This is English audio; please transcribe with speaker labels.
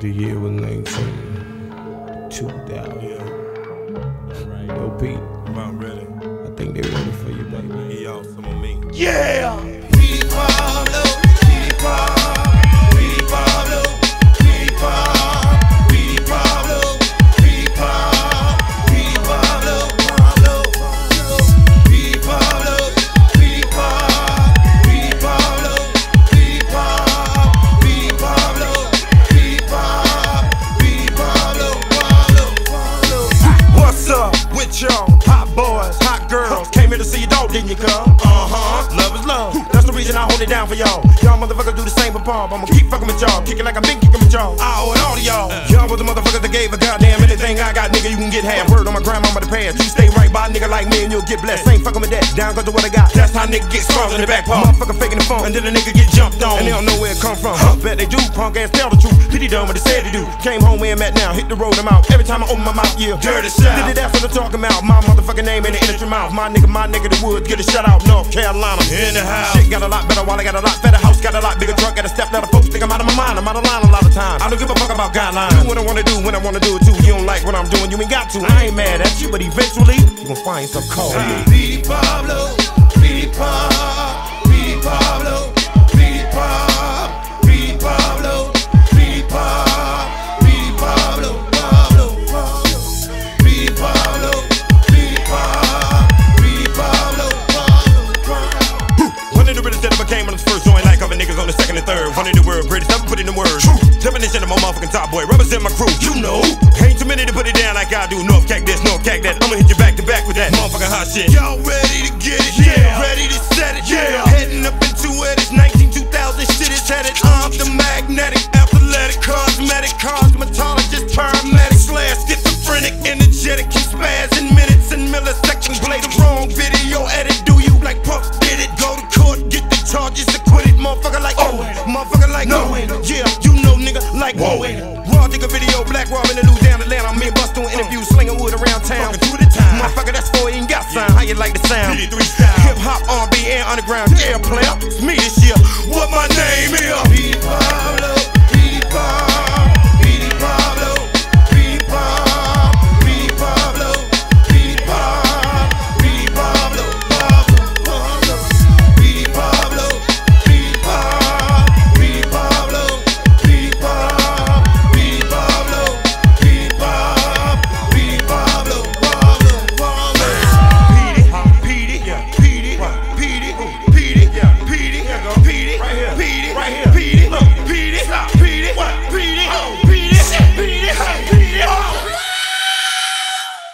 Speaker 1: The year was 192000. Yo, Pete.
Speaker 2: I'm ready.
Speaker 1: I think they're ready for you, baby.
Speaker 2: Yo, some of me.
Speaker 1: Yeah!
Speaker 2: Petey Pablo, Petey Pablo, Petey Pablo, Petey Pablo, Petey Pablo, Petey Pablo, Petey Pablo, Petey Pablo, Petey Pablo, Petey Pablo, Petey Pablo, Petey Pablo, Pablo. What's up with y'all? Hot boys, hot girls. Came here to see your dog, didn't you, come? Love is love. That's the reason I hold it down for y'all. Y'all motherfuckers do the same for Bob. I'ma keep fucking with y'all, kicking like I've been kicking with y'all. I owe it all to y'all. Y'all was the motherfuckers that gave a goddamn anything I got, nigga. You can get half. Word on my grandmama to pass. You stay right by a nigga like me and you'll get blessed. Ain't fucking with that. Down cause of what I got. That's how nigga get scars in the back part. Motherfucker faking the phone, and then the nigga get jumped on. And they don't know where it come from. Bet they do. Punk ass tell the truth. Petey done what they said to do. Came home where I'm at now. Hit the road, I'm out. Every time I open my mouth, yeah. Dirty South. That's what I'm talking about. My motherfucking name in the industry mouth. My nigga the woods. Get a shout out. North Carolina. In the house. Shit got a lot better while I got a lot better house. Got a lot bigger truck. Got a step that folks think I'm out of my mind. I'm out of line a lot of times. I don't give a fuck about guidelines. Do what I wanna do when I wanna do it too. You don't like what I'm doing, you ain't got to. I ain't mad at you, but eventually you gon' find some call me. Petey Pablo, Petey Pablo, Petey Pablo, Petey Pablo, Petey Pablo, Petey Pablo, Petey Pablo, Pablo, Petey Pablo, Petey Pablo, Petey Pablo, Pablo. One of the realest that ever came on his first joint, like other niggas on the second and third. One in the word, greatest never put in the words. Definition of my motherfucking top boy, represent my crew. You know, ain't too many to put it down like I do. North Cack this, North Cack that. I'ma hit you back to back with that motherfucking hot shit. Y'all ready to get it? Yeah. Ready to set it? Yeah. Heading up into it. It's 19-2000 shit is headed. I'm the magnetic, athletic, cosmetic, cosmetologist, paramedic, slash schizophrenic, energetic, you spaz in minutes and milliseconds. Play the wrong video, edit. Do you like Puff did it? Go to court, get the charges acquitted. Motherfucker like motherfucker like yeah, you know nigga like raw digger video, black raw in the new down Atlanta. I'm in bust doing interviews, slinging wood around town. Motherfucker, that's 4 ain't got sign. How you like the sound? Hip hop, R&B, and underground. Yeah, player, it's me this year. What my name is?